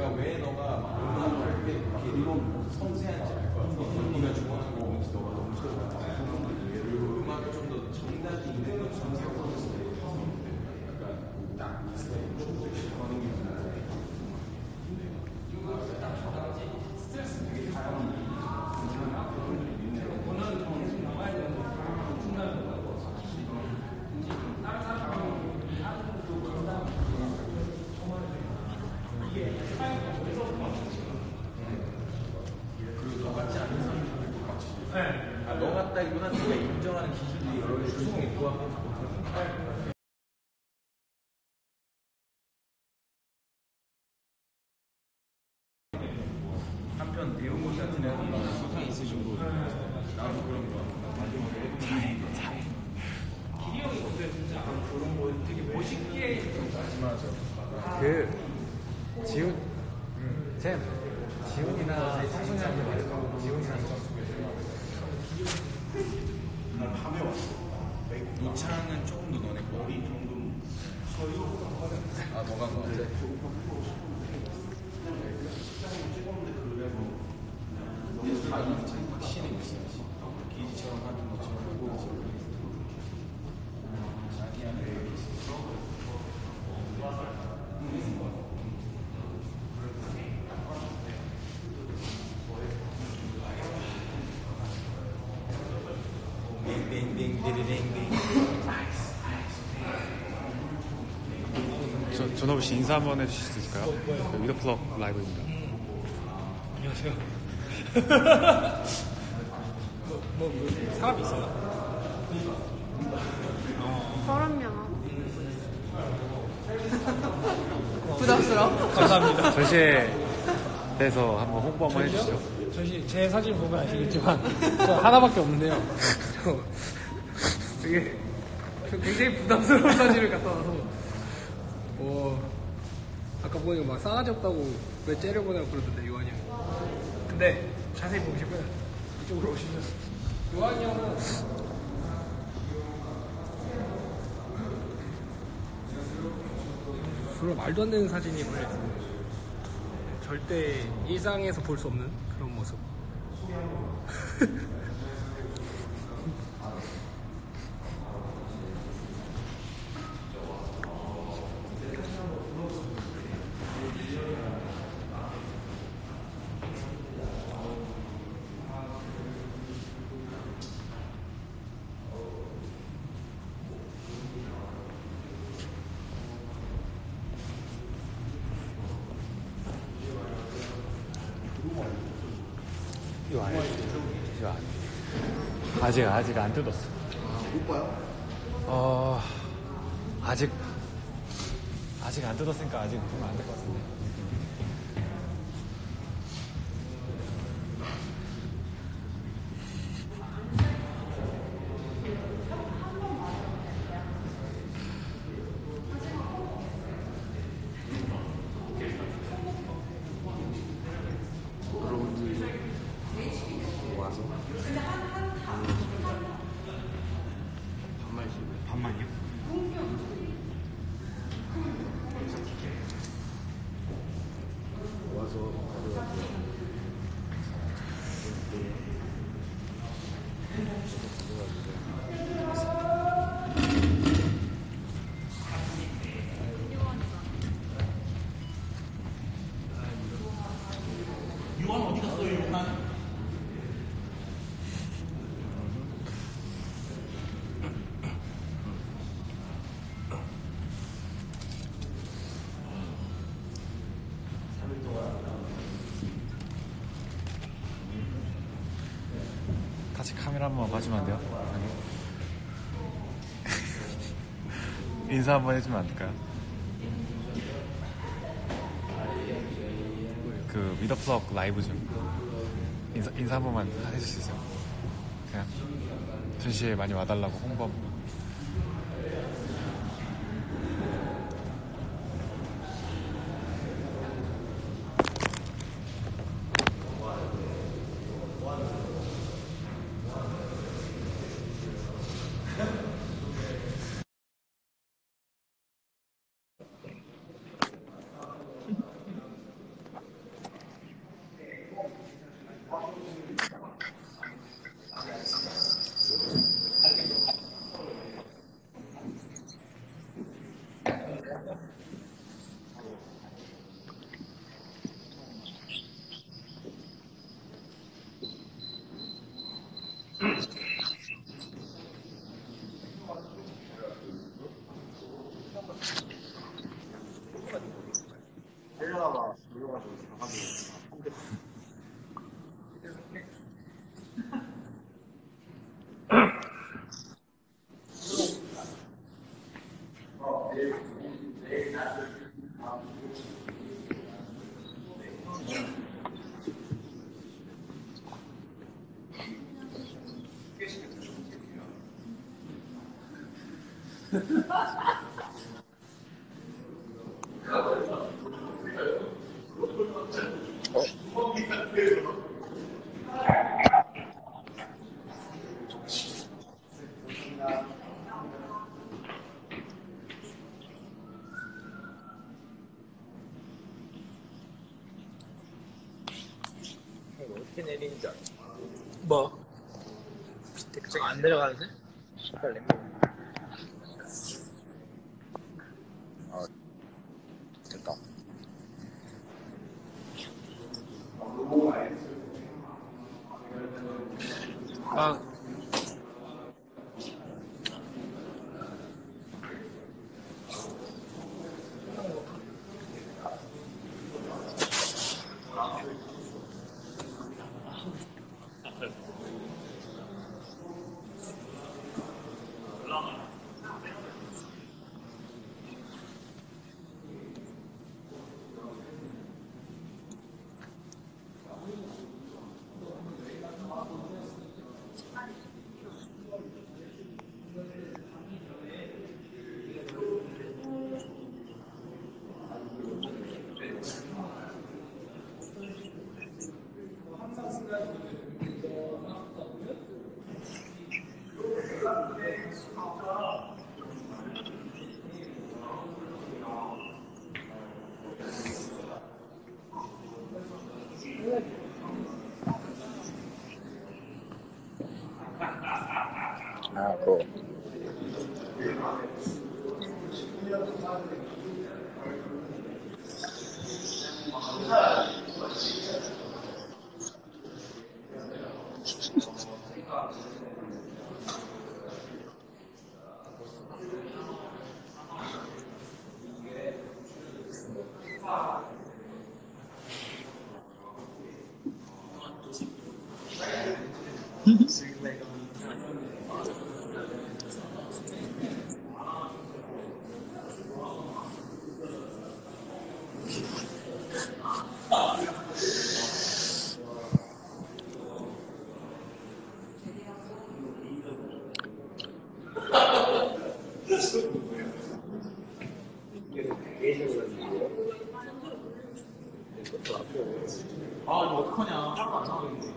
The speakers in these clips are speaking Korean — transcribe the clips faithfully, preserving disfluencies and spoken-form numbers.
내가 왜 너가 막 음악을 왜 이렇게 섬세한지 알 거야. 네가 좋아하는 게 뭔지 너가 너무 잘 알아. 그리고 음악을 좀 더 정답이 있는 건 섬세하고 스타일. 약간 딱이 스타일. 반응이 스트레스 되게 다양한. 아, 너 같다기보다 네가 인정하는 기준이 여러 주성이 있고 한편 배우고 같은 애는 소상이 있으시고 나도 그런 거 다행이다 다행 길이 형이 근데 진짜 그런 거 되게 멋있게 맞아 그 지훈 음, 잼 지훈이나 성순이한테 말해서 지훈이나 밤에 왔어. 노창은 조금 더 너네 거. 머리 정도. 아, 너가 거 같아. 자기 자기 확신이 있어야지. 기지처럼 하는 것처럼 하고. 자기 안에 저, 전업우 씨 인사 한번 해주실 수 있을까요? 그 위더플럭 라이브입니다. 안녕하세요. 뭐, 뭐, 뭐 사람이 있어요? 서른 명. 부담스러워? 감사합니다. 전시에 대해서 한번 홍보 한번 해주시죠. 전시 제 사진 보면 아시겠지만 저 하나밖에 없는데요. 저 되게 저 굉장히 부담스러운 사진을 갖다 놔서 뭐 아까 보니까 막 싸가지 없다고 왜 째려보냐고 그러던데 요한이 형. 근데 자세히 보시면 이쪽으로 오시면 요한이 형은 별로 말도 안 되는 사진이 걸려있어요. 절대 일상에서 볼 수 없는 그런 모습. 이거 안 해주세요. 이거 안 아직 아직 안 뜯었어. 못 봐요? 어 아직 아직 안 뜯었으니까 아직 보면 안 될 것 같은데. 반만이요? 와서 가져가고. 요한 어디 갔어요, 요한? 같이 카메라 한번 봐주면 안 돼요? 인사 한번 해주면 안 될까요? 그 위더플럭 라이브 중 인사, 인사 한 번만 해줄 수 있어요? 그냥 전시에 많이 와달라고 홍보 한번. 살려다가 물려가지고 나가지고 이거 어떻게 내리는지 알아? 뭐? 저기 안 내려가는데? 빨리 아 됐다. 아, 아 그거 아, 이거 어떡하냐. 딱 안 나오는데.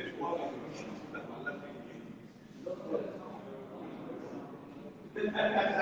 네.